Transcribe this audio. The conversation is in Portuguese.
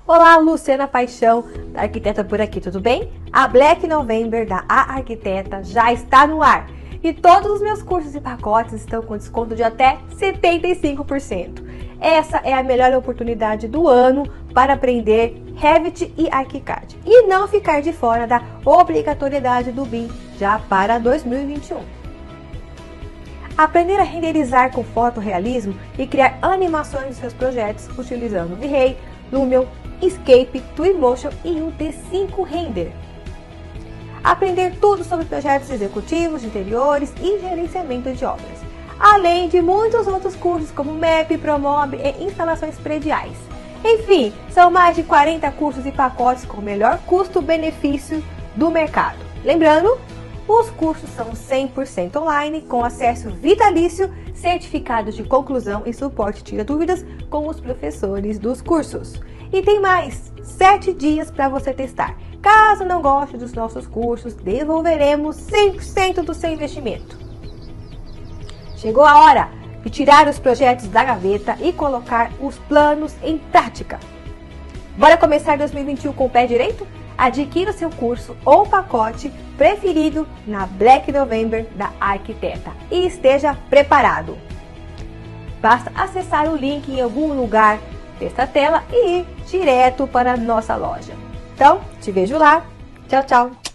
Olá, Luciana Paixão, da Arquiteta por aqui, tudo bem? A Black November da A Arquiteta já está no ar e todos os meus cursos e pacotes estão com desconto de até 75%. Essa é a melhor oportunidade do ano para aprender Revit e ArchiCAD e não ficar de fora da obrigatoriedade do BIM já para 2021. Aprender a renderizar com fotorrealismo e criar animações de seus projetos utilizando V-Ray, Lumion, Escape, Twinmotion e o D5 Render. Aprender tudo sobre projetos executivos, de interiores e gerenciamento de obras, além de muitos outros cursos como MEP, Promob e instalações prediais. Enfim, são mais de 40 cursos e pacotes com o melhor custo-benefício do mercado. Lembrando, os cursos são 100% online, com acesso vitalício, certificados de conclusão e suporte tira dúvidas com os professores dos cursos. E tem mais, 7 dias para você testar. Caso não goste dos nossos cursos, devolveremos 100% do seu investimento. Chegou a hora de tirar os projetos da gaveta e colocar os planos em prática. Bora começar 2021 com o pé direito? Adquira o seu curso ou pacote preferido na Black November da Arquiteta e esteja preparado. Basta acessar o link em algum lugar desta tela e ir direto para a nossa loja. Então, te vejo lá. Tchau, tchau!